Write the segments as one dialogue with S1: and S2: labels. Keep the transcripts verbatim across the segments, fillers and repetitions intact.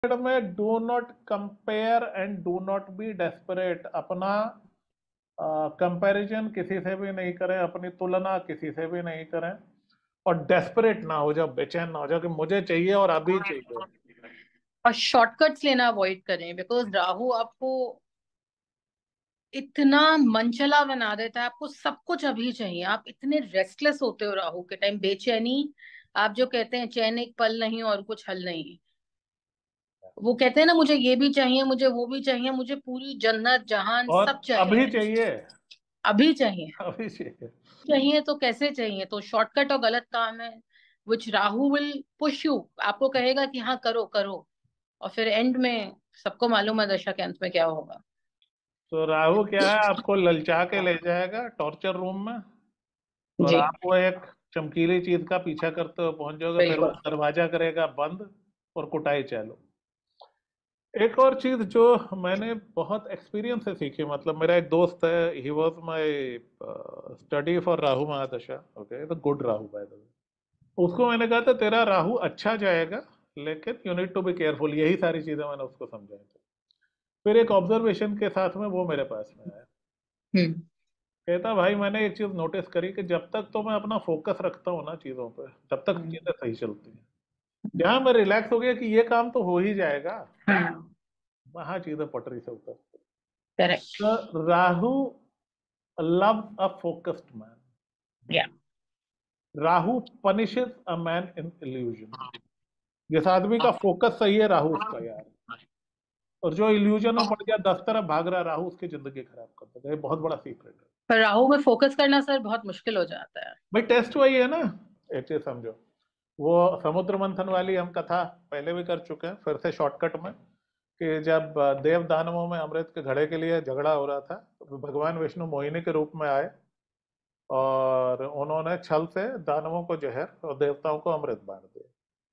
S1: में do not compare and do not be desperate. अपना comparison किसी से भी नहीं करें, अपनी तुलना किसी से भी नहीं करें, और डेस्परेट ना हो जाओ, बेचैन ना हो जाओ कि मुझे चाहिए और अभी चाहिए।
S2: और शॉर्टकट्स लेना अवॉइड करें, बिकॉज राहु आपको इतना मनचला बना देता है। आपको सब कुछ अभी चाहिए, आप इतने रेस्टलेस होते हो राहु के टाइम, बेचैनी। आप जो कहते हैं चैन एक पल नहीं और कुछ हल नहीं, वो कहते हैं ना मुझे ये भी चाहिए, मुझे वो भी चाहिए, मुझे पूरी जन्नत जहान
S1: और
S2: सब
S1: अभी
S2: चाहिए,
S1: चाहिए,
S2: अभी चाहिए।
S1: अभी चाहिए।
S2: चाहिए तो कैसे चाहिए? तो शॉर्टकट और गलत काम है, which Rahu will push you. आपको कहेगा कि हाँ करो करो, और फिर एंड में सबको मालूम है दशा के अंत में क्या होगा।
S1: तो राहु क्या है, आपको ललचा के ले जाएगा टॉर्चर रूम में, और
S2: जी
S1: आप वो एक चमकीली चीज का पीछा करते हुए पहुंच जाओगे, फिर वो
S2: बिल्कुल।
S1: दरवाजा करेगा बंद और कुटाई चालू। एक और चीज जो मैंने बहुत एक्सपीरियंस से सीखी, मतलब मेरा एक दोस्त है, he was my study for Rahu mahadasha, okay, तो good Rahu by the way. उसको मैंने कहा था तेरा राहु अच्छा जाएगा, लेकिन you need to be careful, यही सारी चीजें मैंने उसको समझाई थी। फिर एक ऑब्जर्वेशन के साथ में वो मेरे पास में आया,
S2: हम्म।
S1: कहता भाई मैंने एक चीज नोटिस करी कि जब तक तो मैं अपना फोकस रखता हूँ ना चीजों पे, तब तक चीजें सही चलती हैं। जहां मैं रिलैक्स हो गया कि ये काम तो हो ही जाएगा,
S2: हाँ
S1: वहां चीजें पटरी से उतरती
S2: करेक्ट।
S1: हैं। तो Rahu love a focused man,
S2: या
S1: Rahu punishes a man in illusion. जिस आदमी का फोकस सही है, राहु उसका यार, और जो इल्यूजन में पड़ गया, दस तरफ भाग रहा, राहु उसकी जिंदगी खराब कर देगा। ये बहुत बड़ा सीक्रेट है
S2: पर राहु में फोकस करना सर बहुत मुश्किल हो जाता है।
S1: भाई। टेस्ट वही है ना, एक चीज समझो, वो समुद्र मंथन वाली हम कथा पहले भी कर चुके हैं, फिर से शॉर्टकट में, कि जब देव दानवों में अमृत के घड़े के लिए झगड़ा हो रहा था, तो भगवान विष्णु मोहिनी के रूप में आए, और उन्होंने छल से दानवों को जहर और देवताओं को अमृत बांट दिया।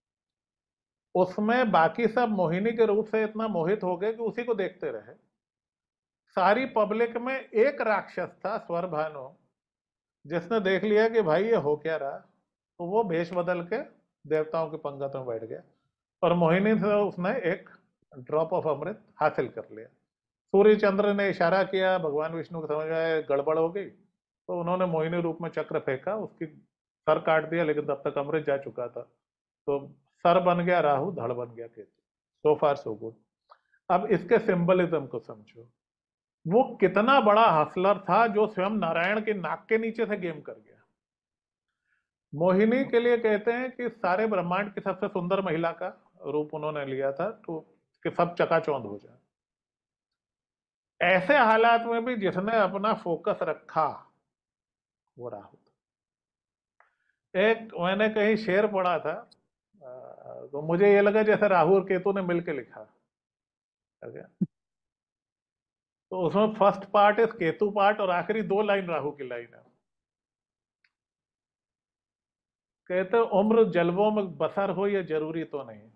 S1: उसमें बाकी सब मोहिनी के रूप से इतना मोहित हो गए कि उसी को देखते रहे। सारी पब्लिक में एक राक्षस था, स्वर भानु, जिसने देख लिया कि भाई ये हो क्या रहा, तो वो भेष बदल के देवताओं के पंगत में बैठ गया, और मोहिनी से उसने एक ड्रॉप ऑफ अमृत हासिल कर लिया। सूर्य चंद्र ने इशारा किया, भगवान विष्णु को समझ में आया गड़बड़ हो गई, तो उन्होंने मोहिनी रूप में चक्र फेंका, उसकी सर काट दिया, लेकिन तब तक अमृत जा चुका था। तो सर बन गया राहु, धड़ बन गया केतु। सो फार सो गुड। अब इसके सिंबलिज्म को समझो। वो कितना बड़ा हसलर था जो स्वयं नारायण के नाक के नीचे से गेम कर गया। मोहिनी के लिए कहते हैं कि सारे ब्रह्मांड की सबसे सुंदर महिला का रूप उन्होंने लिया था, तो कि सब चकाचौंध हो जाए। ऐसे हालात में भी जिसने अपना फोकस रखा, वो राहु था। एक मैंने कहीं शेर पढ़ा था, तो मुझे ये लगा जैसे राहु और केतु ने मिलकर लिखा। okay? तो उसमें first part is Ketu part, और आखिरी दो लाइन राहु की लाइन है। कहते उम्र जलवों में बसर हो ये जरूरी तो नहीं,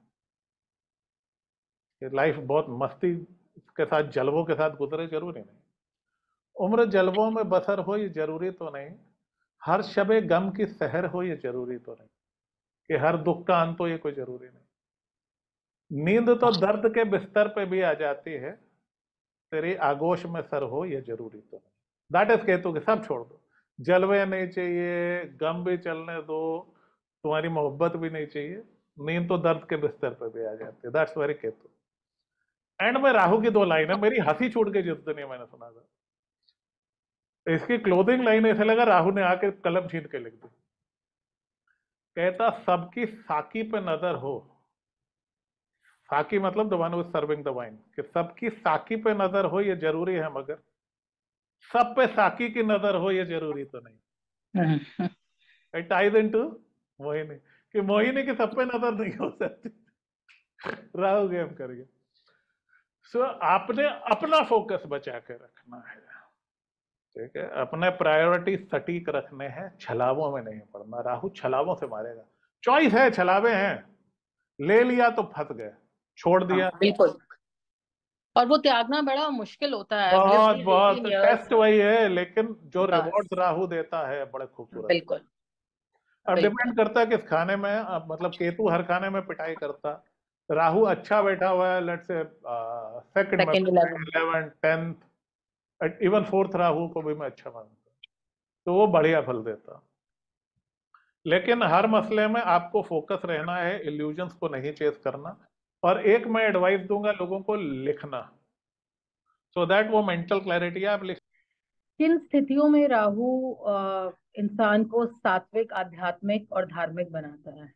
S1: कि लाइफ बहुत मस्ती के साथ जलवों के साथ गुजरे, जरूरी नहीं। उम्र जलवों में बसर हो ये जरूरी तो नहीं, हर शबे गम की सहर हो ये जरूरी तो नहीं, कि हर दुख का अंत हो ये कोई जरूरी नहीं। नींद तो दर्द के बिस्तर पे भी आ जाती है, तेरी आगोश में सर हो ये जरूरी तो नहीं। दैट इज केतु के, सब छोड़ दो, जलवे नहीं चाहिए, गम भी चलने दो, तुम्हारी मोहब्बत भी नहीं चाहिए, नींद तो दर्द के बिस्तर पे भी आ जाती है। That's very Ketu. एंड में राहु की दो लाइन है, मेरी हंसी छूट गई जिस दिन ये मैंने सुना था। इसकी क्लोजिंग लाइन ऐसे लगा राहु ने आके कलम छीन के लिख दी। कहता सबकी साकी पे नजर हो, साकी मतलब the one who is serving the wine, कि सबकी साकी पे नजर हो ये जरूरी है, मगर सब पे साकी की नजर हो ये जरूरी तो नहीं।
S2: Hmm.
S1: It ties into Mohini, कि मोहिनी की सब पे नजर नहीं हो सकती। राहु गेम कर गया। सो आपने अपना फोकस बचा के रखना है, ठीक है, अपने प्रायोरिटी सटीक रखने हैं, छलावों में नहीं पड़ना। राहु छलावों से मारेगा। चॉइस है, छलावे हैं, ले लिया तो फंस गए, छोड़
S2: हाँ
S1: दिया।
S2: बिल्कुल। और वो त्यागना बड़ा मुश्किल होता है। I've lived
S1: बहुत
S2: these
S1: बहुत
S2: eighteen years।
S1: टेस्ट वही है, लेकिन जो
S2: बस
S1: रिवॉर्ड राहु देता है बड़े खूबसूरत।
S2: बिल्कुल
S1: अब
S2: बिल्कुल।
S1: डिपेंड करता है किस खाने में, अब मतलब केतु हर खाने में पिटाई करता, राहु अच्छा बैठा हुआ है, लेट्स से सेकंड में,
S2: second eleven.
S1: Eleven tenth, even fourth Rahu को भी मैं अच्छा मानता हूँ, तो वो बढ़िया फल देता। लेकिन हर मसले में आपको फोकस रहना है, इल्यूजन्स को नहीं चेस करना। और एक मैं एडवाइस दूंगा लोगों को, लिखना, सो दैट वो मेंटल क्लैरिटी आप लिख।
S2: किन स्थितियों में राहु अ, इंसान को सात्विक, आध्यात्मिक और धार्मिक बनाता है?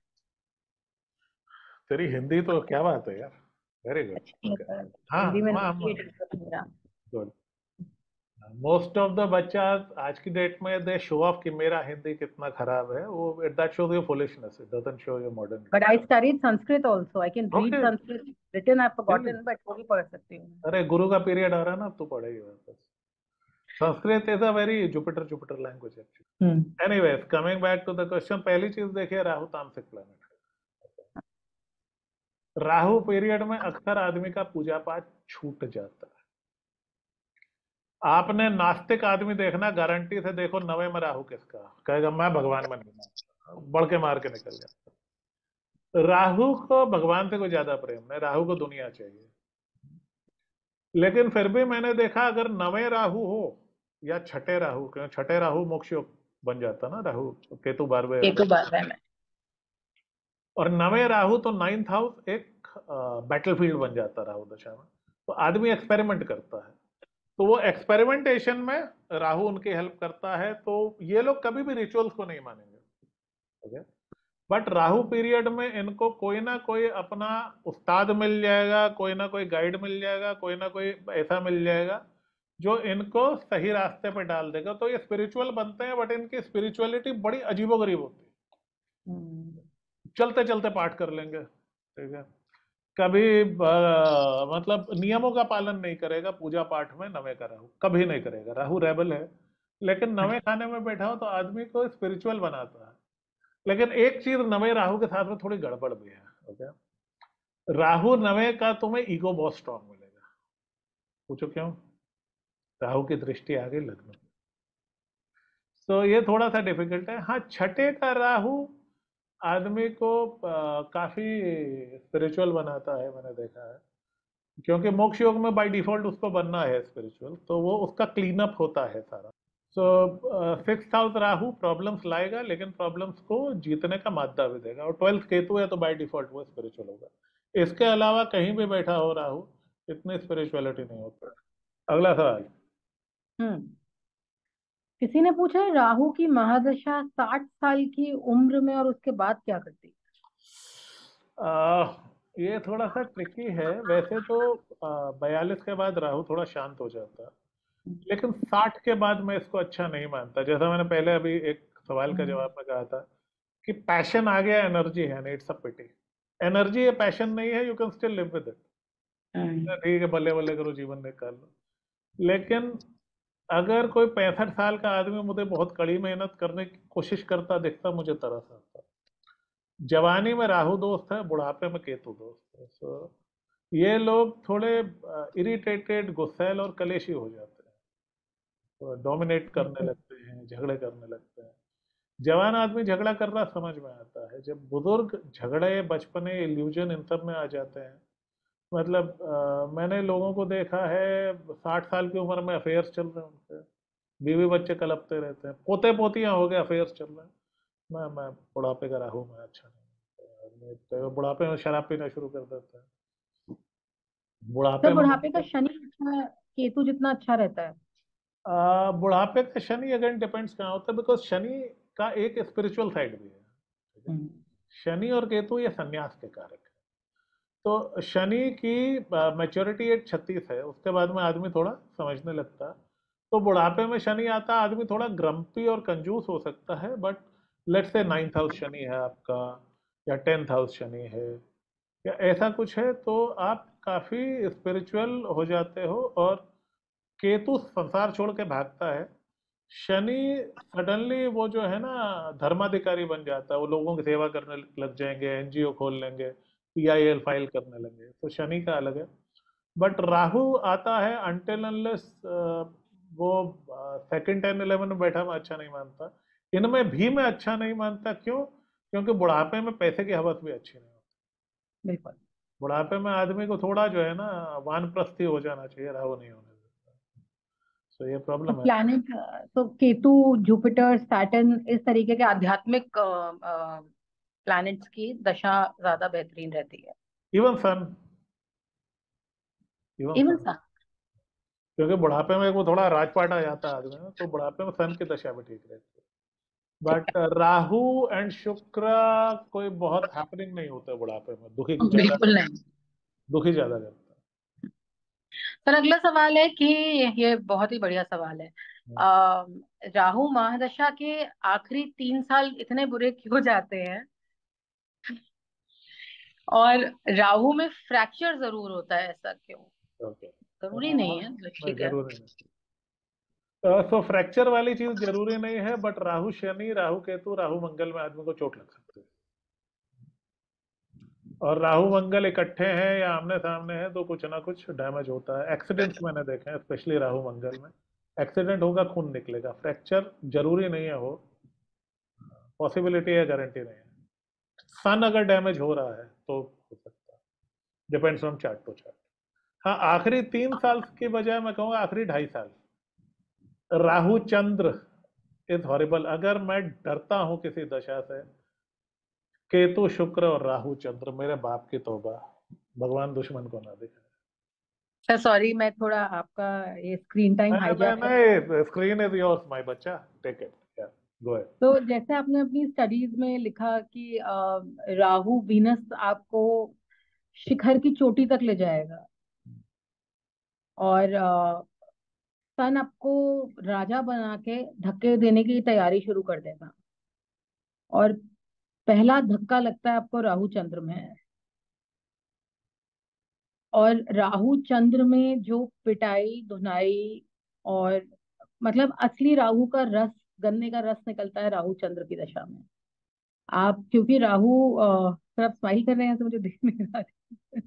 S1: तेरी हिंदी तो क्या बात है यार, वेरी गुड।
S2: अच्छी है
S1: ओके,
S2: सर।
S1: हाँ
S2: हिंदी में
S1: हाँ,
S2: नेचर है मेरा।
S1: गुड। मोस्ट ऑफ द बच्चा आज की डेट में दे शो ऑफ कि मेरा हिंदी कितना खराब है, वो that shows your foolishness, it doesn't show your modern.
S2: But I studied Sanskrit also, I can read
S1: okay,
S2: Sanskrit written, I forgotten, but वो भी पढ़ सकती हूँ।
S1: अरे गुरु का पीरियड आ रहा है ना, अब तो पढ़ेगी वापस। Sanskrit is a very Jupiter Jupiter language actually.
S2: Hmm.
S1: Anyways, coming back to the question, पहली चीज देखिए, राहु तामसिक प्लैनेट है। राहु पीरियड में अक्सर आदमी का पूजा पाठ छूट जाता है। आपने नास्तिक आदमी देखना, गारंटी से देखो, नवे में राहु किसका, कहेगा मैं भगवान में नहीं मानता, बढ़ के मार के निकल जाता। राहु को भगवान से कोई ज्यादा प्रेम नहीं, राहु को दुनिया चाहिए। लेकिन फिर भी मैंने देखा, अगर नवे राहु हो या छठे राहु, क्योंकि छठे राहु मोक्ष योग बन जाता ना, राहु केतु बारहवें
S2: केतु
S1: घर,
S2: बारहवें में।
S1: और नवे राहु तो नाइन्थ हाउस एक बैटलफील्ड बन जाता राहु दशा में। तो आदमी एक्सपेरिमेंट करता है, तो वो एक्सपेरिमेंटेशन में राहु उनकी हेल्प करता है। तो ये लोग कभी भी रिचुअल्स को नहीं मानेंगे, ओके। बट राहु पीरियड में इनको कोई ना कोई अपना उस्ताद मिल जाएगा, कोई ना कोई गाइड मिल जाएगा, कोई ना कोई ऐसा मिल जाएगा जो इनको सही रास्ते पे डाल देगा। तो ये स्पिरिचुअल बनते हैं, बट इनकी स्पिरिचुअलिटी बड़ी अजीबोगरीब होती है।
S2: हम्म।
S1: चलते चलते पाठ कर लेंगे, ठीक है, कभी अ, मतलब नियमों का पालन नहीं करेगा पूजा पाठ में, नवे का राहु कभी नहीं करेगा। राहु रेबल है, लेकिन नवे खाने में बैठा हो तो आदमी को स्पिरिचुअल बनाता है। लेकिन एक चीज नवे राहु के साथ में थोड़ी गड़बड़ भी है, ओके। राहु नवे का तुम्हें ईगो बहुत स्ट्रांग मिलेगा। पूछो क्यों? राहु की दृष्टि आ गई लग्न में, तो ये थोड़ा सा डिफिकल्ट है। हाँ, छठे का राहु आदमी को अ, काफी स्पिरिचुअल बनाता है, मैंने देखा है, क्योंकि मोक्ष योग में बाय डिफॉल्ट उसको बनना है स्पिरिचुअल, तो वो उसका क्लीन अप होता है सारा। So six house Rahu problems लाएगा, लेकिन प्रॉब्लम्स को जीतने का मादा भी देगा। और ट्वेल्थ केतु है, तो बाय डिफॉल्ट वो स्पिरिचुअल होगा। इसके अलावा कहीं भी बैठा हो राहु, इतनी स्पिरिचुअलिटी नहीं होती। अगला सवाल।
S2: हम्म। किसी ने पूछा है राहु की महादशा साठ साल की उम्र में और उसके बाद क्या करती है?
S1: आ, ये थोड़ा सा ट्रिकी है। वैसे तो बयालीस के बाद राहु थोड़ा शांत हो जाता है, लेकिन साठ के बाद मैं इसको अच्छा नहीं मानता। जैसा मैंने पहले अभी एक सवाल का जवाब में कहा था कि पैशन आ गया, एनर्जी है नहीं, इट्स अ पिटी। एनर्जी है, पैशन नहीं है, you can still live with it,
S2: hmm.
S1: ठीक है, बल्ले बल्ले करो, जीवन निकाल लो। लेकिन अगर कोई पैंसठ साल का आदमी मुझे बहुत कड़ी मेहनत करने की कोशिश करता दिखता, मुझे तरस आता। जवानी में राहु दोस्त है, बुढ़ापे में केतु दोस्त है। सो ये लोग थोड़े इरिटेटेड, गुस्सैल और कलेशी हो जाते हैं, तो डोमिनेट करने लगते हैं, झगड़े करने लगते हैं। जवान आदमी झगड़ा कर रहा समझ में आता है, जब बुजुर्ग झगड़े, बचपने, इल्यूजन इन सब में आ जाते हैं। मतलब अ, मैंने लोगों को देखा है साठ साल की उम्र में अफेयर्स चल रहे हैं उनके, बीवी बच्चे कलपते रहते हैं, पोते पोतियां हो गए, अफेयर्स चल रहे हैं। मैं मैं बुढ़ापे का राहु मैं अच्छा नहीं, आदमी तो बुढ़ापे में शराब पीना शुरू कर देता है,
S2: तो
S1: बुढ़ापे में
S2: बुढ़ापे का
S1: उनको।
S2: शनि अच्छा, केतु जितना अच्छा रहता है?
S1: आ, बुढ़ापे का शनि अगेन डिपेंड्स कहाँ होता है, बिकॉज शनि का एक स्पिरिचुअल साइड भी है, ठीक है?
S2: हम्म।
S1: शनि और केतु ये संन्यास के कारक है। तो शनि की मैच्योरिटी एट छत्तीस है, उसके बाद में आदमी थोड़ा समझने लगता है। तो बुढ़ापे में शनि आता, आदमी थोड़ा ग्रम्पी और कंजूस हो सकता है, but let's say ninth house Shani है आपका, या टेंथ हाउस शनि है, या ऐसा कुछ है, तो आप काफी स्पिरिचुअल हो जाते हो। और केतु संसार छोड़ के भागता है, शनि सडनली वो जो है ना धर्माधिकारी बन जाता है, वो लोगों की सेवा करने लग जाएंगे, एनजीओ खोल लेंगे, पीआईएल फाइल करने लगे, तो शनि का अलग है। बट राहु आता है अनटिल अनलेस वो सेकंड टेन इलेवन में बैठा, मैं अच्छा नहीं मानता। इनमें भी मैं अच्छा नहीं मानता, क्यों? क्योंकि बुढ़ापे में पैसे की हवस भी अच्छी नहीं होती।
S2: बिल्कुल।
S1: बुढ़ापे में आदमी को थोड़ा जो है ना वानप्रस्थी हो जाना चाहिए, राहु नहीं होने देता। तो ये
S2: तो
S1: प्रॉब्लम है।
S2: प्लैनेट, तो केतु, जुपिटर, सैटर्न, इस तरीके के आध्यात्मिक प्लैनेट्स की दशा ज्यादा बेहतरीन रहती है।
S1: Even sun, even
S2: even
S1: sun,
S2: सा।
S1: क्योंकि बुढ़ापे में वो थोड़ा राजपाट आ जाता है आदमी में, तो बुढ़ापे में सन की दशा भी ठीक रहती है। बट राहु एंड शुक्र कोई बहुत हैपनिंग नहीं होता है बुढ़ापे में, दुखी ज्यादा
S2: बिल्कुल
S1: करता,
S2: नहीं।
S1: दुखी ज्यादा करता
S2: पर अगला सवाल है कि ये बहुत ही बढ़िया सवाल है।
S1: है।
S2: आ, राहु महादशा के आखिरी तीन साल इतने बुरे क्यों जाते हैं? और राहु में फ्रैक्चर जरूर होता है, ऐसा क्यों?
S1: ओके,
S2: जरूरी नहीं है, बट
S1: नहीं
S2: ठीक है।
S1: जरूरी नहीं। सो फ्रैक्चर वाली चीज जरूरी नहीं है, बट राहु शनि, राहु केतु, राहु मंगल में आदमी को चोट लग सकती है। और राहु मंगल इकट्ठे हैं या आमने सामने हैं तो कुछ ना कुछ डैमेज होता है। एक्सीडेंट्स मैंने देखे हैं, स्पेशली राहु मंगल में एक्सीडेंट होगा, खून निकलेगा। फ्रैक्चर जरूरी नहीं है हो, पॉसिबिलिटी है, गारंटी नहीं है। सन अगर डैमेज हो रहा है तो हो सकता है, depends on chart to chart. हाँ, आखिरी तीन साल की बजाय मैं कहूँगा आखिरी ढाई साल राहु चंद्र इज हॉरिबल। अगर मैं डरता हूं किसी दशा से, केतु शुक्र और राहु चंद्र, मेरे बाप की तौबा, भगवान दुश्मन को ना दिखाए।
S2: सर सॉरी, मैं थोड़ा आपका ये स्क्रीन टाइम
S1: नहीं नहीं
S2: हाईजैक कर।
S1: नहीं, स्क्रीन इज योर्स माय बच्चा, टेक इट, गो अहेड।
S2: तो जैसे आपने अपनी स्टडीज में लिखा कि अ, राहु वीनस आपको शिखर की चोटी तक ले जाएगा, और अ, सन आपको राजा बना के धक्के देने की तैयारी शुरू कर देगा। और पहला धक्का लगता है आपको राहु चंद्र में। और राहु चंद्र में जो पिटाई धुनाई, और मतलब असली राहु का रस, गन्ने का रस निकलता है राहु चंद्र की दशा में। आप क्योंकि राहु अ, सर आप स्माइल कर रहे हैं तो मुझे दिख नहीं रहा है।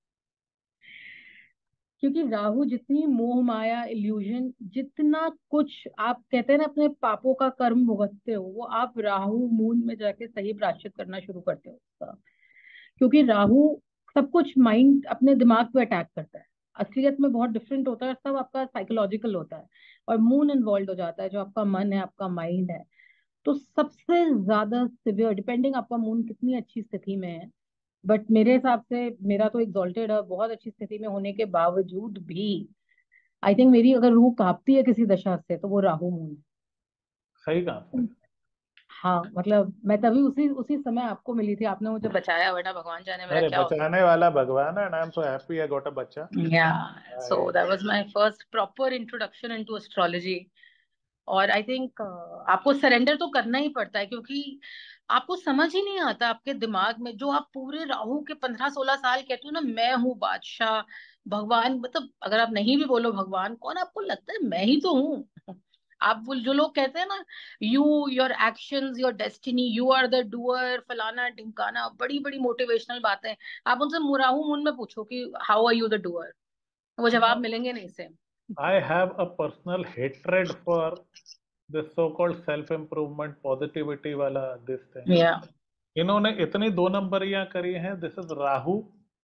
S2: क्योंकि राहु जितनी मोह माया इल्यूजन, जितना कुछ आप कहते हैं ना अपने पापों का कर्म भुगतते हो, वो आप राहु मून में जाके सही प्रायश्चित करना शुरू करते हो उसका। क्योंकि राहु सब कुछ माइंड, अपने दिमाग पे अटैक करता है। असलियत में बहुत डिफरेंट होता है, सब आपका साइकोलॉजिकल होता है। और मून इन्वॉल्व हो जाता है, जो आपका मन है, आपका माइंड है। तो सबसे ज्यादा सिवियर, डिपेंडिंग आपका मून कितनी अच्छी स्थिति में है। बट मेरे हिसाब से मेरा तो एग्जॉल्टेड है, बहुत अच्छी स्थिति में होने के बावजूद भी आई थिंक मेरी अगर रूह कांपती है किसी दशा से तो वो राहु मून
S1: सही कहा
S2: है।
S1: आपने।
S2: हाँ मतलब मैं तभी उसी उसी समय आपको मिली थी, आपने मुझे बचाया, वरना भगवान जाने मेरा
S1: अरे
S2: क्या होता।
S1: बचाने वाला भगवान है, I am so happy I got a बच्चा।
S2: Yeah, so that was my first proper introduction into astrology. और आई थिंक आपको सरेंडर तो करना ही पड़ता है, क्योंकि आपको समझ ही नहीं आता आपके दिमाग में जो आप पूरे राहु के पंद्रह सोलह साल कहते हो ना, मैं हूँ बादशाह, भगवान, मतलब अगर आप नहीं भी बोलो भगवान कौन, आपको लगता है मैं ही तो हूँ। आप वो जो लोग कहते हैं ना, you, your actions, your destiny, you are the doer, फलाना ढिमकाना, बड़ी बड़ी मोटिवेशनल बातें। आप उनसे मुराहू मुन में पूछो कि how are you the doer, वो जवाब मिलेंगे नहीं से।
S1: I have a personal hatred for this so called self improvement positivity वाला दिस थिंग।
S2: या
S1: इन्होंने इतनी दो नंबरियां करी हैं, this is Rahu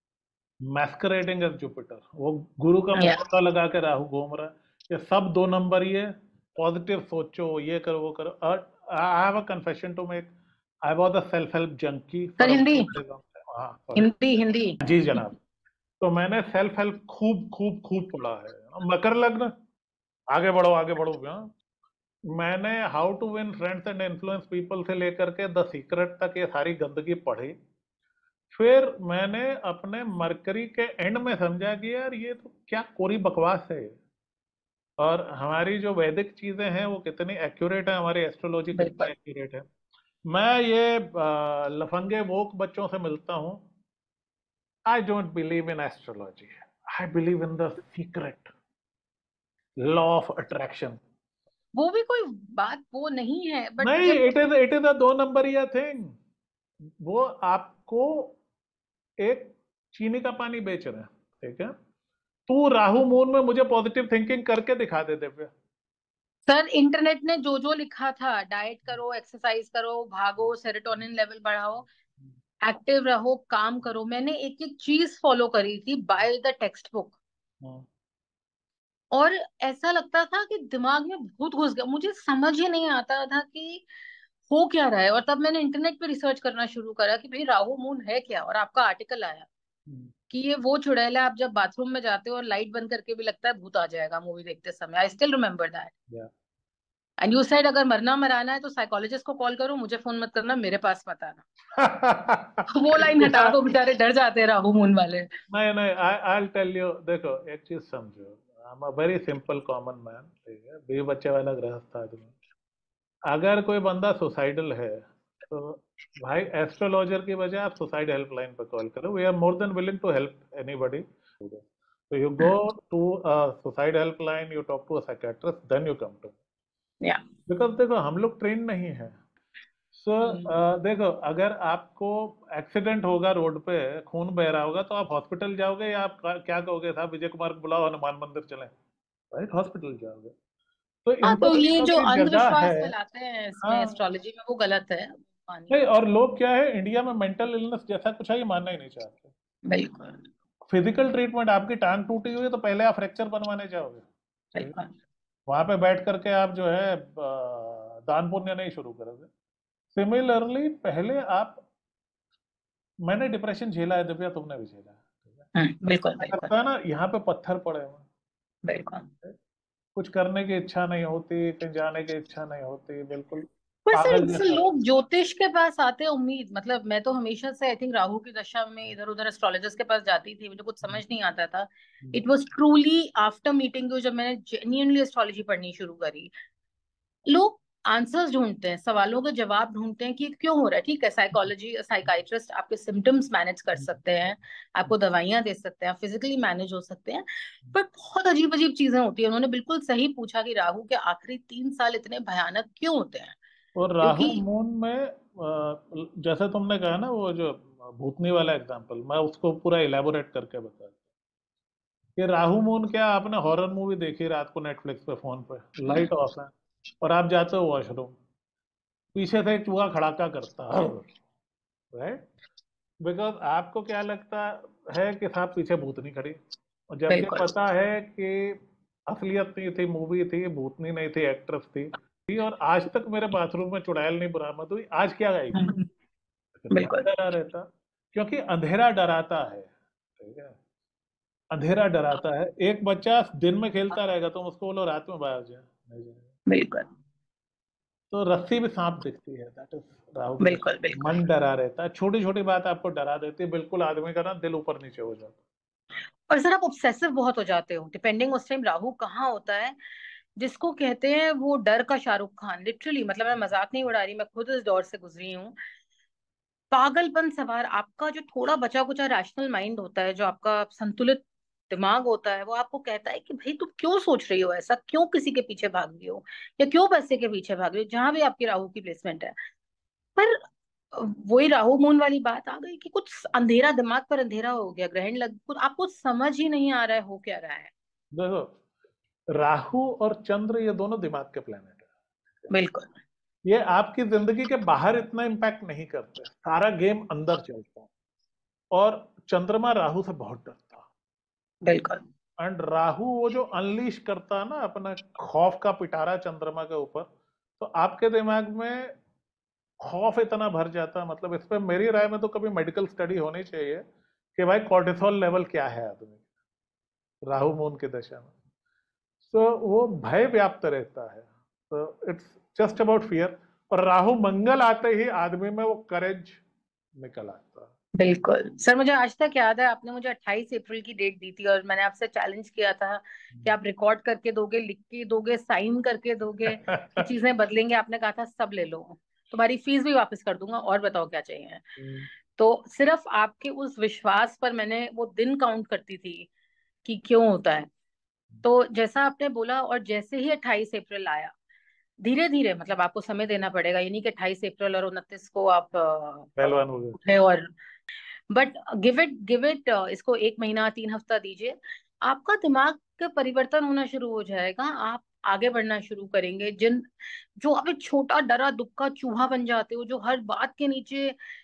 S1: masquerading as Jupiter. वो गुरु का
S2: या
S1: मुखौटा लगा के राहु घूम रहा है। ये सब दो नंबर, ये पॉजिटिव सोचो, ये करो वो करो। I have a confession to make, I was a self help junkie
S2: sir
S1: for
S2: Hindi,
S1: uh, हाँ सॉरी,
S2: हिंदी हिंदी।
S1: जी जनाब। तो मैंने सेल्फ हेल्प खूब खूब खूब पढ़ा है। मकर लग्न, आगे बढ़ो आगे बढ़ो, हाँ। मैंने how to win friends and influence people से लेकर के द सीक्रेट तक ये सारी गंदगी पढ़ी। फिर मैंने अपने मरकरी के एंड में समझा कि यार ये तो क्या कोरी बकवास है। और हमारी जो वैदिक चीजें हैं वो कितनी एक्यूरेट है, हमारी एस्ट्रोलॉजी कितनी
S2: बिल्कुल।
S1: एक्यूरेट है। मैं ये आ, लफंगे वोक बच्चों से मिलता हूँ। I don't believe in astrology, I believe in the secret law of attraction.
S2: वो भी कोई बात वो नहीं है, बट
S1: नहीं,
S2: जब
S1: it is it is a दो नंबरिया थिंग। वो आपको एक चीनी का पानी बेच रहे हैं, ठीक है। तू राहु मून में मुझे पॉजिटिव थिंकिंग करके दिखा दे दिव्या।
S2: सर इंटरनेट ने जो जो लिखा था, डाइट करो, एक्सरसाइज करो, भागो, सेरोटोनिन लेवल बढ़ाओ, एक्टिव रहो, काम करो। मैंने एक एक चीज फॉलो करी थी by the textbook,
S1: hmm,
S2: और ऐसा लगता था कि दिमाग में भूत घुस गया, मुझे समझ ही नहीं आता था कि हो क्या रहा है। और तब मैंने इंटरनेट पे रिसर्च करना शुरू करा कि भाई राहु मून है क्या, और आपका आर्टिकल आया
S1: हम्म,
S2: कि ये वो चुड़ैल है, आप जब बाथरूम में जाते हो और लाइट बंद करके भी लगता है भूत आ जाएगा मूवी देखते समय। I still remember that.
S1: या
S2: एंड यू सेड अगर मरना मराना है तो साइकोलॉजिस्ट को कॉल करो, मुझे फोन मत करना, मेरे पास मत आना। वो लाइन हटा
S1: या
S2: दो, बेचारे डर जाते हैं राहु मून वाले।
S1: नहीं नहीं, आई आई टेल यू, देखो एक चीज समझो, I am a very simple common man, ठीक है, बीवी बच्चे वाला गृहस्थ आदमी। अगर कोई बंदा सुसाइडल है तो भाई एस्ट्रोलॉजर की बजाय आप सुसाइड हेल्पलाइन पर कॉल करो, we are more than willing to help anybody. तो you go to a suicide helpline, you talk to a psychiatrist, then you come to,
S2: या
S1: बिकॉज देखो हम लोग ट्रेन नहीं है। सो देखो, अगर आपको एक्सीडेंट होगा, रोड पे खून बह रहा होगा, तो आप हॉस्पिटल जाओगे या आप क्या क्या कहोगे, साहब विजय कुमार को बुलाओ हनुमान मंदिर चलें, राइट, हॉस्पिटल जाओगे। तो
S2: हाँ,
S1: इनको
S2: तो ये
S1: चीजों
S2: जो
S1: की जगह है।
S2: अंधविश्वास फैलाते हैं इसमें
S1: हाँ,
S2: एस्ट्रोलॉजी में, वो गलत है, मानिए।
S1: नहीं, और लोग क्या है, इंडिया में मेंटल इलनेस जैसा कुछ है ये मानना ही नहीं चाहते।
S2: बिल्कुल
S1: फिजिकल ट्रीटमेंट, आपकी टांग टूटी हुई है तो पहले आप फ्रैक्चर बनवाने जाओगे, ठीक है?
S2: बिल्कुल।
S1: वहां पे बैठ करके आप जो है अ, दान पुण्य नहीं शुरू करोगे। सिमिलरली पहले आप, मैंने डिप्रेशन झेला है दिव्या, तुमने भी झेला है, ठीक है?
S2: हम्म, बिल्कुल बिल्कुल
S1: लगता है ना यहाँ पे पत्थर पड़े हुए
S2: बिल्कुल।
S1: हैं, कुछ करने की इच्छा नहीं होती, कहीं जाने की इच्छा नहीं होती, बिल्कुल
S2: पर
S1: पागल
S2: सर,
S1: जैसा
S2: लोग
S1: रहता
S2: ज्योतिष के पास आते हैं उम्मीद, मतलब मैं तो हमेशा से आई थिंक राहु की दशा में इधर उधर एस्ट्रोलॉजर्स के पास जाती थी, मुझे कुछ समझ नहीं आता था।
S1: है।
S2: It was truly after meeting you, जब मैंने जेन्युइनली एस्ट्रोलॉजी पढ़नी शुरू करी। लोग आंसर्स ढूंढते हैं, सवालों के जवाब ढूंढते हैं कि क्यों हो रहा है। ठीक है, साइकोलॉजी, साइकाइट्रिस्ट आपके सिम्टम्स मैनेज कर सकते हैं, आपको दवाइयां दे सकते हैं, फिजिकली मैनेज हो सकते हैं। पर बहुत अजीब अजीब चीजें होती है। उन्होंने बिल्कुल सही पूछा कि राहु के आखिरी तीन साल इतने भयानक क्यों होते हैं।
S1: और राहु
S2: क्योंकि
S1: मून में अ, जैसे तुमने कहा ना वो जो भूतनी वाला एग्जांपल, मैं उसको पूरा इलेबोरेट करके बता दूं कि राहु मून क्या, आपने हॉरर मूवी देखी रात को नेटफ्लिक्स पे, फोन पे लाइट ऑफ है और आप जाते हो वॉशरूम, पीछे से एक चूहा खड़ाका करता है, राइट, बिकॉज आपको क्या लगता है कि साहब पीछे भूतनी खड़ी, और जबकि
S2: बिल्कुल।
S1: पता है कि असलियत नहीं थी, मूवी थी, भूतनी नहीं थी, एक्ट्रेस थी, और आज तक मेरे बाथरूम में चुड़ैल नहीं बरामद हुई, आज क्या आएगी?
S2: हम्म,
S1: फिर मैं
S2: बिल्कुल
S1: डरा रहता, क्योंकि अंधेरा डराता है, ठीक है, अंधेरा डराता है। एक बच्चा दिन में खेलता रहेगा, तुम उसको बोलो रात में बाहर जाए, नहीं जाएगा।
S2: बिल्कुल
S1: तो रस्सी भी सांप दिखती है, दैट इज राहु की दशा।
S2: बिल्कुल बिल्कुल।
S1: मन डरा रहता है, छोटी छोटी बात आपको डरा देती है, बिल्कुल आदमी का ना दिल ऊपर नीचे हो जाता
S2: और सर, आप ऑब्सेसिव बहुत हो जाते हो डिपेंडिंग उस टाइम राहु कहाँ होता है। जिसको कहते हैं वो डर का शाहरुख खान, लिटरली, मतलब मैं मजाक नहीं उड़ा रही, मैं खुद इस दौर से गुजरी हूँ। पागलपन सवार आपका जो थोड़ा बचा कुचा रैशनल माइंड होता है, जो आपका संतुलित दिमाग होता है, वो आपको कहता है कि भाई तुम क्यों सोच रही हो ऐसा, क्यों किसी के पीछे भाग रही हो, या क्यों पैसे के पीछे भाग रही हो, जहां भी आपकी राहु की प्लेसमेंट है। पर वही राहु मून वाली बात आ गई कि कुछ अंधेरा, दिमाग पर अंधेरा हो गया, ग्रहण लग, कुछ आपको समझ ही नहीं आ रहा है हो क्या रहा है।
S1: है। देखो, राहु और चंद्र ये दोनों दिमाग के प्लेनेट है,
S2: बिल्कुल
S1: ये आपकी जिंदगी के बाहर इतना इम्पैक्ट नहीं करते, सारा गेम अंदर चलता है। और चंद्रमा राहु से बहुत डरता,
S2: बिल्कुल
S1: एंड राहु वो जो अनलीश करता है ना अपना खौफ का पिटारा चंद्रमा के ऊपर, तो आपके दिमाग में खौफ इतना भर जाता है, मतलब इस पे मेरी राय में तो कभी मेडिकल स्टडी होनी चाहिए कि भाई कॉर्टिसोल लेवल क्या है आदमी का, राहु मून की दशा में। तो वो भय व्याप्त रहता है, तो इट्स जस्ट अबाउट फियर। और राहु मंगल आते ही आदमी में वो करेज निकल आता है।
S2: बिल्कुल। सर, मुझे आज तक याद है, आपने मुझे अट्ठाईस अप्रैल की डेट दी थी और मैंने आपसे चैलेंज किया था कि आप रिकॉर्ड करके दोगे, लिख के दोगे, साइन करके दोगे कि चीजें बदलेंगे। आपने कहा था सब ले लो, तुम्हारी फीस भी वापस कर दूंगा, और बताओ क्या चाहिए।
S1: हम्म,
S2: तो सिर्फ आपके उस विश्वास पर मैंने वो दिन काउंट करती थी कि क्यों होता है। तो जैसा आपने बोला, और जैसे ही अट्ठाईस अप्रैल आया, धीरे धीरे, मतलब आपको समय देना पड़ेगा, ये नहीं कि अट्ठाईस अप्रैल और उनतीस को आप अ, अ,
S1: पहलवान हो गए।
S2: उठे और, but give it give it इसको एक महीना, तीन हफ्ता दीजिए, आपका दिमाग का परिवर्तन होना शुरू हो जाएगा। आप आगे बढ़ना शुरू करेंगे। जिन जो आप एक छोटा डरा दुबका चूहा बन जाते हो, जो हर बात के नीचे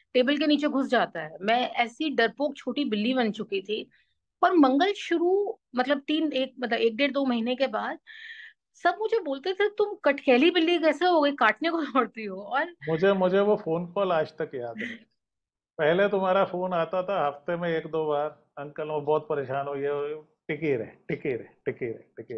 S2: टेबल के नीचे घुस जाता है। मैं ऐसी डरपोक छोटी बिल्ली बन चुकी थी। पर मंगल शुरू, मतलब तीन एक मतलब एक डेढ़ दो महीने के बाद सब मुझे बोलते थे तुम कटखेली बिल्ली कैसे हो गई, काटने को दौड़ती हो। और
S1: मुझे मुझे वो फोन कॉल आज तक याद है। पहले तुम्हारा फोन आता था हफ्ते में एक दो बार, अंकल वो बहुत परेशान हो, ये टिके रहे टिके रहे टिके रहे टिके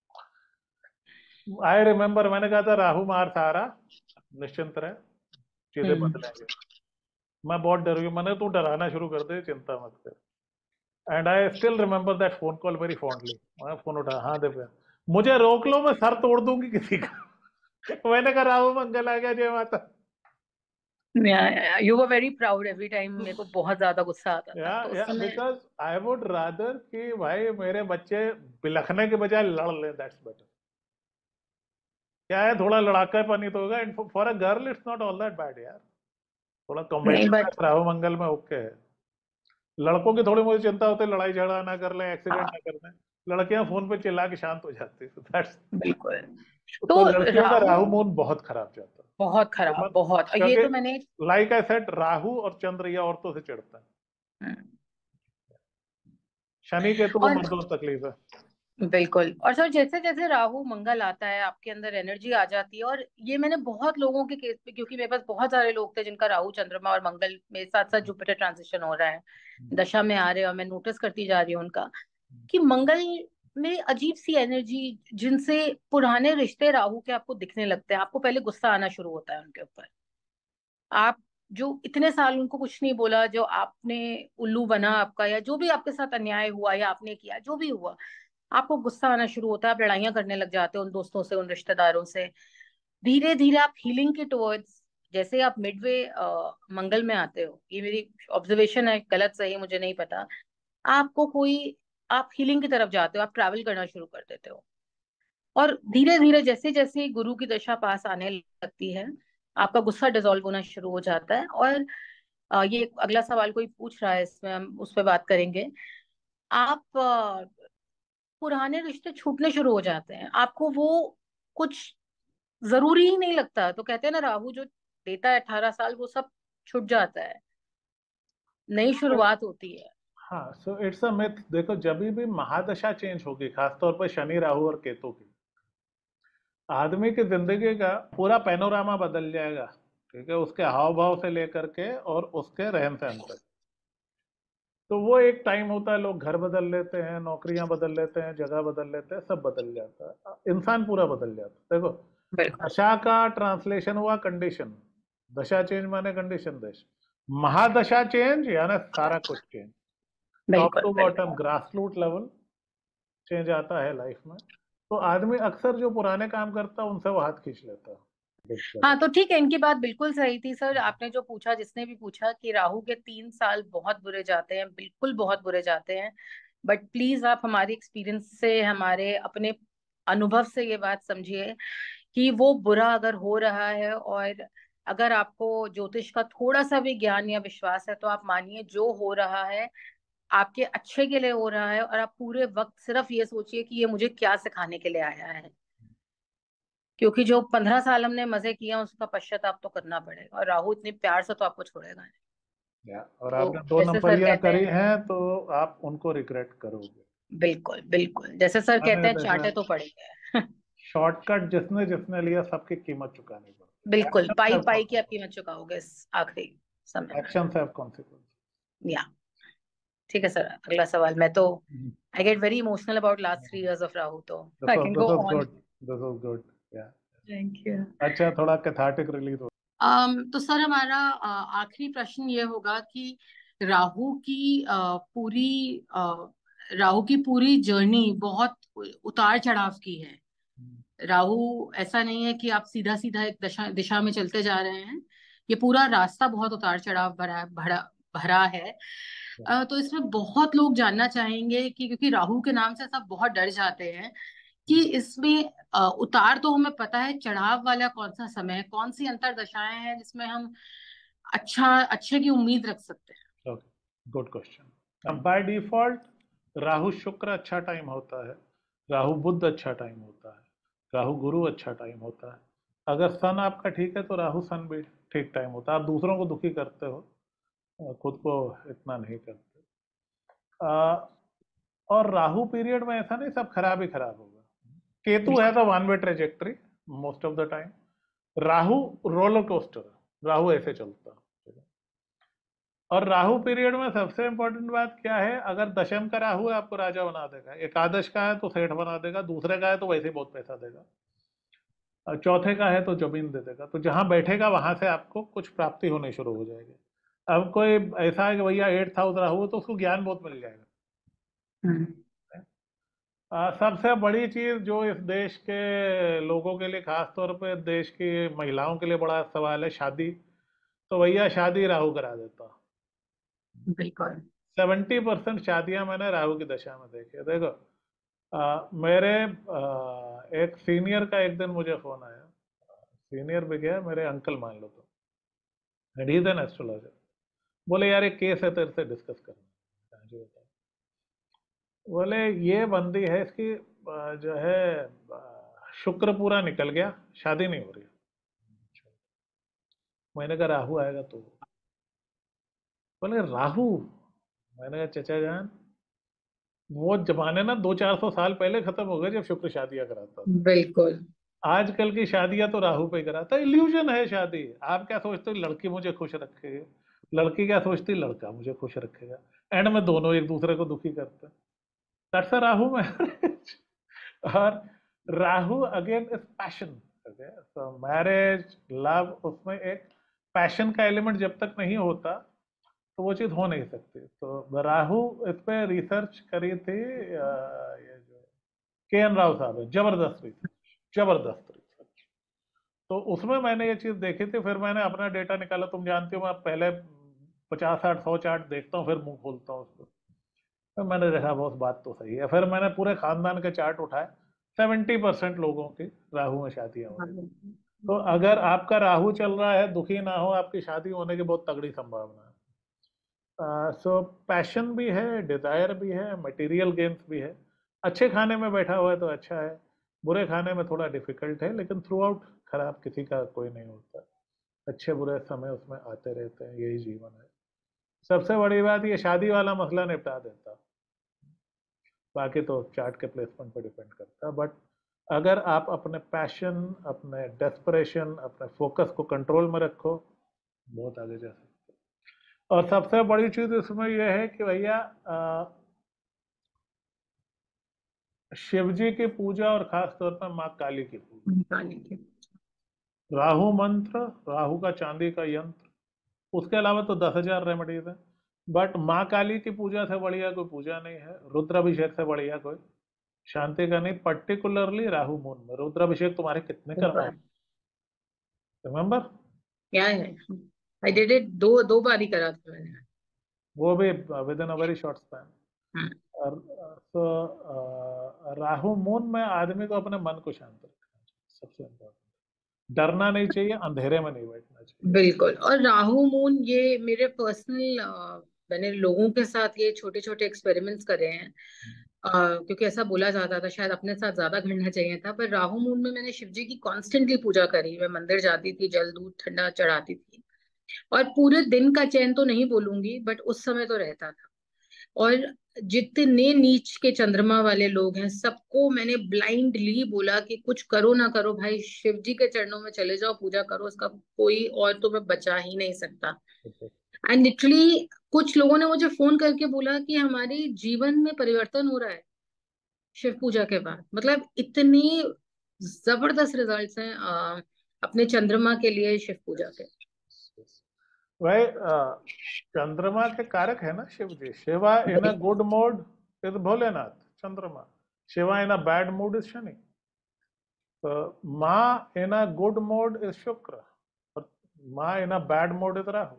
S1: रहे। आई रिमेम्बर मैंने कहा था राहु मार सारा, निश्चिंत रहे, चीजें
S2: हम्म।
S1: बदलेंगे। मैं बहुत डर गई, मैंने तू डराना शुरू कर दे, चिंता मत कर। And I still remember that phone call very fondly. मैं फोन उठा, हाँ दिव्या मुझे रोक लो, मैं सर तोड़ दूंगी किसी का। मैंने कहा राहु मंगल आ गया, जय माता।
S2: You were very proud every time. मेरे को बहुत ज्यादा गुस्सा आता था
S1: या
S2: तो उस
S1: या
S2: समय।
S1: बिकॉज आई वुड रादर कि भाई मेरे बच्चे बिलखने के बजाय लड़ लें, दैट्स बेटर। क्या है, थोड़ा लड़ाकापनी तो होगा, and for a girl it's not all that bad यार। थोड़ा
S2: नहीं बट
S1: कॉम्बिनेशन राहु मंगल में ओके है। लड़कों की थोड़ी मुझे चिंता होती है, लड़ाई झगड़ा ना कर लें, एक्सीडेंट
S2: हाँ
S1: ना कर लें। लड़कियां फोन पे चिल्ला के शांत हो जाती है, दैट्स।
S2: बिल्कुल। तो
S1: तो लड़कियों का
S2: राहु
S1: राहु मून बहुत खराब जाता है।
S2: बहुत
S1: तो
S2: खराब,
S1: मत,
S2: बहुत। और ये
S1: क्योंकि
S2: तो मैंने।
S1: लाइक आई सेड राहु और चंद्र ये औरतों से चिढ़ता है,
S2: हम्म।
S1: शनि केतु को
S2: और
S1: मर्दों को तकलीफ है।
S2: बिल्कुल। और सर जैसे जैसे राहु मंगल आता है आपके अंदर एनर्जी आ जाती है। और ये मैंने बहुत लोगों के केस पे, क्योंकि मेरे पास बहुत सारे लोग थे जिनका राहु चंद्रमा और मंगल मेरे साथ साथ जुपिटर ट्रांजिशन हो रहा है, दशा में आ रहे हैं, और मैं नोटिस करती जा रही हूँ उनका कि मंगल में अजीब सी एनर्जी, जिनसे पुराने रिश्ते राहु के आपको दिखने लगते हैं। आपको पहले गुस्सा आना शुरू होता है उनके ऊपर। आप जो इतने साल उनको कुछ नहीं बोला, जो आपने उल्लू बना आपका, या जो भी आपके साथ अन्याय हुआ या आपने किया जो भी हुआ, आपको गुस्सा आना शुरू होता है। आप लड़ाइयां करने लग जाते हो उन दोस्तों से, उन रिश्तेदारों से। धीरे धीरे आप हीलिंग के टुवर्ड्स, जैसे आप मिडवे मंगल में आते हो, ये मेरी ऑब्जर्वेशन है, गलत सही मुझे नहीं पता, आपको कोई, आप हीलिंग की तरफ जाते हो, आप ट्रैवल करना शुरू कर देते हो। और धीरे धीरे जैसे जैसे गुरु की दशा पास आने लगती है, आपका गुस्सा डिसॉल्व होना शुरू हो जाता है। और अ, ये अगला सवाल कोई पूछ रहा है, इसमें हम उस पर बात करेंगे। आप अ, पुराने रिश्ते छूटने शुरू हो जाते हैं, आपको वो कुछ जरूरी ही नहीं लगता। तो कहते हैं ना, राहु जो देता है अठारह साल, वो सब छूट जाता है, नई शुरुआत होती है।
S1: हाँ, सो इट्स अ मिथ। देखो जब भी महादशा चेंज होगी, खासतौर पर शनि राहु और केतु की, आदमी की जिंदगी का पूरा पैनोरामा बदल जाएगा। ठीक है, उसके हाव भाव से लेकर के और उसके रहन सहन तक। तो वो एक टाइम होता है, लोग घर बदल लेते हैं, नौकरियां बदल लेते हैं, जगह बदल लेते हैं, सब बदल जाता है, इंसान पूरा बदल जाता है। देखो,
S2: बिल्कुल
S1: दशा का ट्रांसलेशन हुआ कंडीशन। दशा चेंज माने कंडीशन देश। महादशा चेंज यानी सारा कुछ चेंज, टॉप
S2: बिल्कुल
S1: टू
S2: बिल्कुल।
S1: Bottom grass root level change आता है लाइफ में। तो आदमी अक्सर जो पुराने काम करता है उनसे वो हाथ खींच लेता है।
S2: हाँ तो ठीक है, इनकी बात बिल्कुल सही थी सर। आपने जो पूछा, जिसने भी पूछा कि राहु के तीन साल बहुत बुरे जाते हैं, बिल्कुल बहुत बुरे जाते हैं। बट प्लीज आप हमारे एक्सपीरियंस से, हमारे अपने अनुभव से ये बात समझिए कि वो बुरा अगर हो रहा है, और अगर आपको ज्योतिष का थोड़ा सा भी ज्ञान या विश्वास है, तो आप मानिए जो हो रहा है आपके अच्छे के लिए हो रहा है। और आप पूरे वक्त सिर्फ ये सोचिए कि ये मुझे क्या सिखाने के लिए आया है। क्योंकि जो पंद्रह साल हमने मजे किए हैं, उसका पश्चाताप तो करना पड़ेगा, और राहु इतने प्यार से तो आपको छोड़ेगा नहीं।
S1: या, और
S2: तो
S1: आपने दो
S2: जैसे सर
S1: नंबरियां
S2: कहते
S1: करी
S2: हैं,
S1: हैं तो आप उनको रिग्रेट करोगे।
S2: बिल्कुल बिल्कुल, जैसे सर
S1: मैंने
S2: कहते हैं,
S1: देखा,
S2: चाटे तो पड़ेंगे।
S1: शॉर्टकट जिसने जिसने लिया सबकी कीमत चुकानी पड़ती है।
S2: बिल्कुल,
S1: एक्शन
S2: पाई
S1: हैव
S2: पाई की आप
S1: कॉन्सिक्वेंस,
S2: कीमत चुकाओगे इस आखिरी समय में।
S1: Action have consequence.
S2: या ठीक है सर, अगला सवाल। मैं तो I get very emotional about last three years of Rahu, तो
S1: this
S2: I
S1: was
S2: can
S1: this
S2: go
S1: was
S2: on.
S1: Good, this was good. Yeah,
S2: thank you.
S1: अच्छा थोड़ा कैथार्टिक रिलीज हो।
S2: um, तो सर हमारा अ, आखिरी प्रश्न ये होगा कि राहु की अ, पूरी अ, राहु की पूरी जर्नी बहुत उतार चढ़ाव की है। राहु ऐसा नहीं है कि आप सीधा सीधा एक दिशा दिशा में चलते जा रहे हैं। ये पूरा रास्ता बहुत उतार चढ़ाव भरा भरा भरा है। अ, तो इसमें बहुत लोग जानना चाहेंगे कि, क्योंकि राहु के नाम से सब बहुत डर जाते हैं, कि इसमें अ, उतार तो हमें पता है, चढ़ाव वाला कौन सा समय है, कौन सी अंतर दशाएं हैं जिसमें हम अच्छा अच्छे की उम्मीद रख सकते हैं।
S1: Okay, good question. अब बाय डिफॉल्ट राहु शुक्र अच्छा टाइम होता है, राहु बुध अच्छा टाइम होता है, राहु गुरु अच्छा टाइम होता है। अगर सन आपका ठीक है तो राहु सन भी ठीक टाइम होता है। आप दूसरों को दुखी करते हो अ, खुद को इतना नहीं करते। अ, और राहु पीरियड में ऐसा नहीं सब खराब ही खराब होगा। केतु है तो one way trajectory most of the time. Rahu roller coaster, Rahu ऐसे चलता है। और राहु पीरियड में सबसे इंपॉर्टेंट बात क्या है, अगर दशम का राहु है आपको राजा बना देगा, एकादश का है तो सेठ बना देगा, दूसरे का है तो वैसे ही बहुत पैसा देगा, और चौथे का है तो जमीन दे देगा। तो जहां बैठेगा वहां से आपको कुछ प्राप्ति होनी शुरू हो जाएगी। अब कोई ऐसा है कि भैया एट्थ हाउस राहु है तो उसको ज्ञान बहुत मिल जाएगा।
S2: हम्म,
S1: आ, सबसे बड़ी चीज जो इस देश के लोगों के लिए, खास तौर पे देश की महिलाओं के लिए बड़ा सवाल है, शादी। तो भैया शादी राहु करा देता।
S2: बिल्कुल।
S1: सेवेंटी परसेंट शादियां मैंने राहु की दशा में देखी है। देखो, आ, मेरे आ, एक सीनियर का एक दिन मुझे फोन आया। सीनियर भी गया, मेरे अंकल मान लो, तो and he is an astrologer. बोले यार एक केस है तेरे से डिस्कस करना है। कहा, जी बताओ। बोले ये बंदी है, इसकी आ, जो है आ, शुक्र पूरा निकल गया, शादी नहीं हो रही। मैंने कहा राहु आएगा तो। बोले राहु। मैंने कहा चचा जान, वो जमाने ना दो चार सौ साल पहले खत्म हो गए जब शुक्र शादियां कराता था।
S2: बिल्कुल।
S1: आजकल की शादियां तो राहु पे कराता है। इल्यूजन है शादी। आप क्या सोचते हो लड़की मुझे खुश रखेगी, लड़की क्या सोचती लड़का मुझे खुश रखेगा, एंड में दोनों एक दूसरे को दुखी करते हैं। That's a Rahu marriage. और राहु अगेन इज पैशन। तो मैरिज लव, उसमें एक पैशन का एलिमेंट जब तक नहीं होता तो वो चीज हो नहीं सकती। तो राहु इस पे रिसर्च करी थी, अ, ये जो के एन राव साहब है, जबरदस्त रिसर्च, जबरदस्त रिसर्च। तो उसमें मैंने ये चीज देखी थी, फिर मैंने अपना डेटा निकाला। तुम जानती हो मैं पहले पचास साठ सौ चार्ट देखता हूँ फिर मुंह खोलता हूँ उसको। फिर मैंने देखा बहुत बात तो सही है, फिर मैंने पूरे खानदान के चार्ट उठाए। सेवेंटी परसेंट लोगों की राहु में शादियां हो रही। तो अगर आपका राहु चल रहा है, दुखी ना हो, आपकी शादी होने की बहुत तगड़ी संभावना है। सो पैशन भी है, डिजायर भी है, मटेरियल गेन्स भी है। अच्छे खाने में बैठा हुआ है तो अच्छा है, बुरे खाने में थोड़ा डिफिकल्ट है, लेकिन थ्रू आउट खराब किसी का कोई नहीं होता। अच्छे बुरे समय उसमें आते रहते हैं, यही जीवन है। सबसे बड़ी बात ये शादी वाला मसला निपटा देता। बाकी तो चार्ट के प्लेसमेंट पर डिपेंड करता है। बट अगर आप अपने पैशन, अपने डेस्परेशन, अपने फोकस को कंट्रोल में रखो, बहुत आगे जा सकते हो। और सबसे बड़ी चीज इसमें यह है कि भैया अ, शिव जी की पूजा, और खास तौर पर माँ काली की पूजा,
S2: काली के।
S1: राहु मंत्र, राहु का चांदी का यंत्र, उसके अलावा तो दस हजार रेमेडीज है। बट माँ काली की पूजा से बढ़िया कोई पूजा नहीं है, रुद्राभिषेक से बढ़िया कोई शांति का नहीं। पर्टिकुलरली राहु मून में रुद्राभिषेक तुम्हारे कितने करवाए, रिमेम्बर?
S2: क्या है? आई डिड इट, दो दो बार ही करा था मैंने।
S1: वो भी within a very short span.
S2: Hmm,
S1: और तो राहु मून में आदमी को अपने मन को शांत रखना चाहिए, सबसे इम्पोर्टेंट। डरना नहीं चाहिए, अंधेरे में नहीं बैठना चाहिए।
S2: बिल्कुल। और राहु मून ये मेरे पर्सनल, मैंने लोगों के साथ ये छोटे छोटे एक्सपेरिमेंट्स करे हैं। अ, क्योंकि ऐसा बोला जाता था, शायद अपने साथ ज्यादा करना चाहिए था, पर राहु मून में मैंने शिव जी की कॉन्स्टेंटली पूजा करी। मैं मंदिर जाती थी, जल दूध ठंडा चढ़ाती थी, और पूरे दिन का चैन तो नहीं बोलूंगी, बट उस समय तो रहता था। और जितने नीच के चंद्रमा वाले लोग हैं सबको मैंने ब्लाइंडली बोला कि कुछ करो ना करो भाई, शिव जी के चरणों में चले जाओ, पूजा करो, उसका कोई और तुम्हें बचा ही नहीं सकता। एंड लिटरली कुछ लोगों ने मुझे फोन करके बोला कि हमारे जीवन में परिवर्तन हो रहा है शिव पूजा के बाद। मतलब इतने जबरदस्त रिजल्ट्स हैं अ, अपने चंद्रमा के लिए शिव पूजा के।
S1: भाई अ, चंद्रमा के कारक है ना Shiv ji. Shiva in a good mood is Bholenath, Chandrama. Shiva in a bad mood is Shani. तो maa in a good mood is Shukra, और maa in a bad mood is Rahu.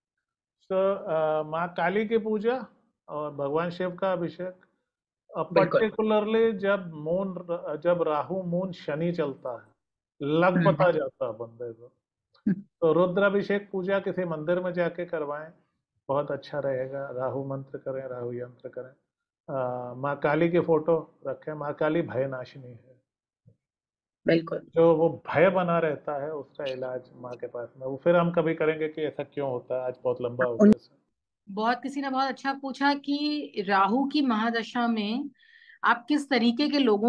S1: तो माँ काली की पूजा और भगवान शिव का अभिषेक,
S2: बिल्कुल।
S1: पर्टिकुलरली जब मून, जब राहु मून शनि चलता है, लग
S2: हम्म,
S1: पता जाता है बंदे को। तो रुद्राभिषेक पूजा किसी मंदिर में जाके करवाएं, बहुत अच्छा रहेगा। राहु मंत्र करें, राहु यंत्र करें। अ, माँ काली की फोटो रखें। माँ काली भय नाशिनी है।
S2: बिल्कुल।
S1: जो वो भय बना रहता है उसका इलाज माँ के पास में, वो फिर हम कभी करेंगे कि ऐसा क्यों होता है, आज बहुत लंबा हो
S2: उन
S1: गया।
S2: बहुत किसी ने बहुत अच्छा पूछा कि राहु की महादशा में आप किस तरीके के लोगों